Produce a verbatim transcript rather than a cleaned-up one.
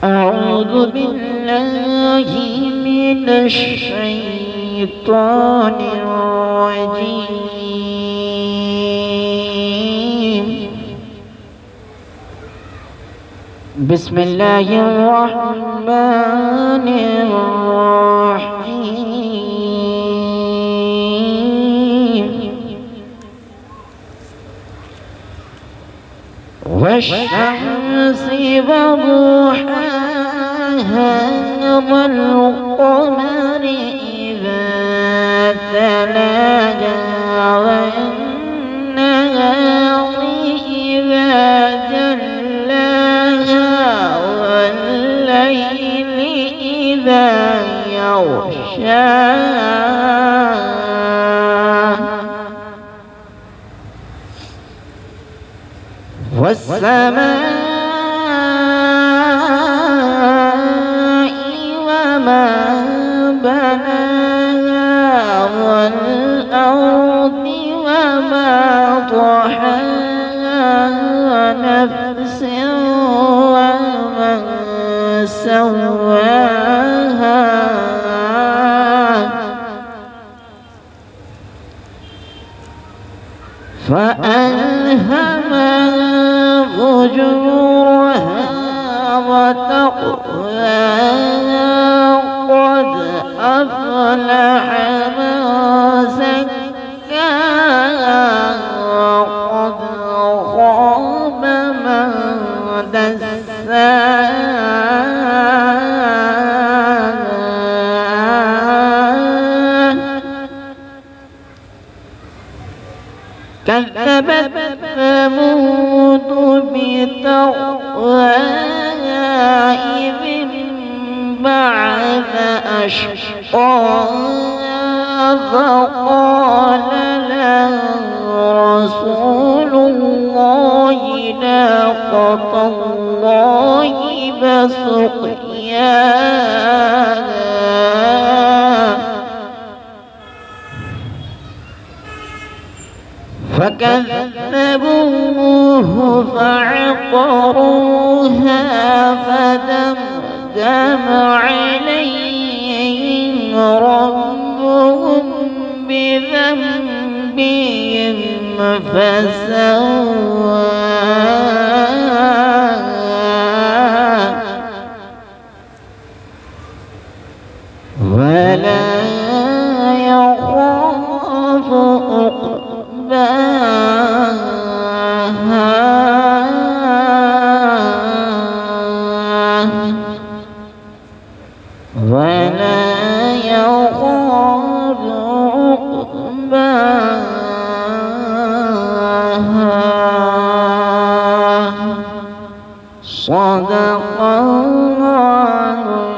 أعوذ بالله من الشيطان الرجيم. بسم الله الرحمن الرحيم. والشمس وضحاها والقمر إذا تلاها والنهار إذا جلاها والليل إذا يغشاها والسماء وما بناها والأرض وما طحاها نفس وما سواها فألهمها فجورها وتقواها قد أفلح من زكاها وقد خاب من دساها. كذبت ثمود بطغواها إذ انبعث أشقاها فقال لها رسول الله ناقة الله وسقياها. فكذبوه فعقروها فدمدم عليهم ربهم بذنبهم فسواها ولا يخاف عقباها ولا يخاف عقباها. صدق الله.